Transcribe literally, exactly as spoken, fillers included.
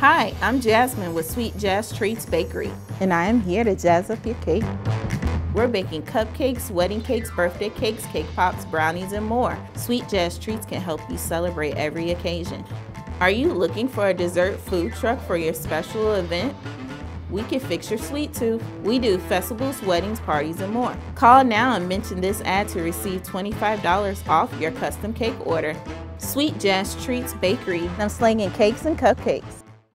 Hi, I'm Jasmine with Sweet Jazz Treats Bakery. And I am here to jazz up your cake. We're baking cupcakes, wedding cakes, birthday cakes, cake pops, brownies, and more. Sweet Jazz Treats can help you celebrate every occasion. Are you looking for a dessert food truck for your special event? We can fix your sweet tooth. We do festivals, weddings, parties, and more. Call now and mention this ad to receive twenty-five dollars off your custom cake order. Sweet Jazz Treats Bakery. I'm slinging cakes and cupcakes.